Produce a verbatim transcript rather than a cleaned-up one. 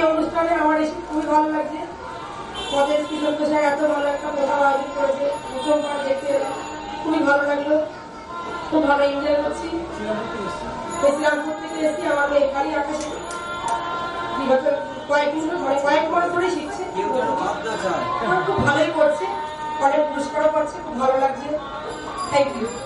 অনুষ্ঠানে আমার এসে খুবই ভালো লাগছে। পদের কিশোর পেশায় এত ভালো একটা প্রোগ্রাম আয়োজন করেছে, প্রথমবার দেখতে এলাম, খুবই ভালো লাগলো, খুব ভালো এনজয় করছি। ইসলামপুর থেকে এসেছি, আমাদের এখানে আকাশে কয়েক মিনিট মানে কয়েক মাস ধরে শিখছে, খুব ভালোই করছে, অনেক পুরস্কারও পাচ্ছে, খুব ভালো লাগছে। Thank you.